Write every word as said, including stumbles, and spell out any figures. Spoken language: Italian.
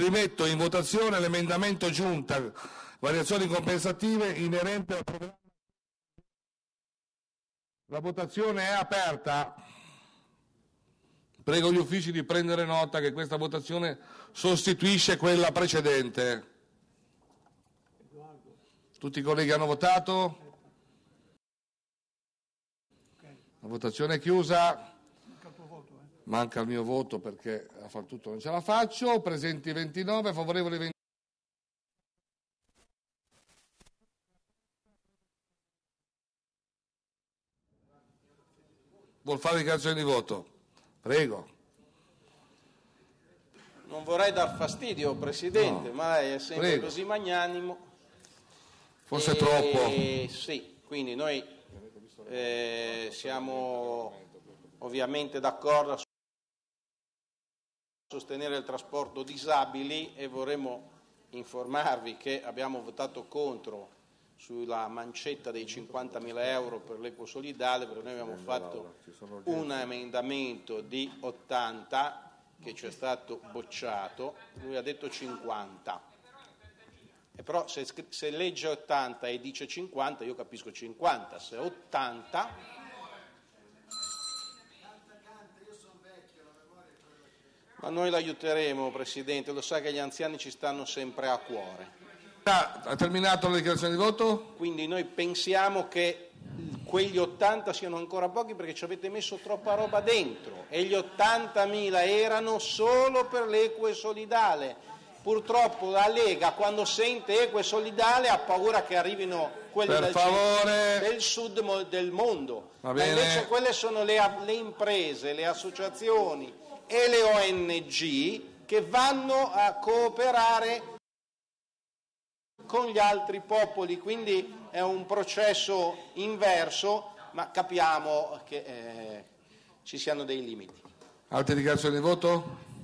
rimetto in votazione l'emendamento giunta, variazioni compensative inerente al programma. La votazione è aperta. Prego gli uffici di prendere nota che questa votazione sostituisce quella precedente. Tutti i colleghi hanno votato? La votazione è chiusa. Manca il mio voto perché a far tutto non ce la faccio. Presenti ventinove, favorevoli venti. Vuol fare dichiarazione di voto? Prego. Non vorrei dar fastidio, Presidente, No. ma è sempre Prego. così magnanimo. Forse e, troppo. Sì, quindi noi eh, siamo ovviamente d'accordo a sostenere il trasporto disabili e vorremmo informarvi che abbiamo votato contro sulla mancetta dei cinquantamila euro per l'equo solidale, perché noi abbiamo fatto un emendamento di ottanta che ci è stato bocciato, lui ha detto cinquanta, e però se, se legge ottanta e dice cinquanta io capisco cinquanta, se ottanta ma noi l'aiuteremo, Presidente, lo sa che gli anziani ci stanno sempre a cuore. Ha terminato la dichiarazione di voto? Quindi noi pensiamo che quegli ottanta siano ancora pochi perché ci avete messo troppa roba dentro e gli ottantamila erano solo per l'equo e solidale. Purtroppo la Lega quando sente equo e solidale ha paura che arrivino quelli Per del, favore. del sud del mondo. Va Ma bene. invece quelle sono le, le imprese, le associazioni e le O N G che vanno a cooperare con gli altri popoli, quindi è un processo inverso, ma capiamo che eh, ci siano dei limiti. Altre dichiarazioni di voto?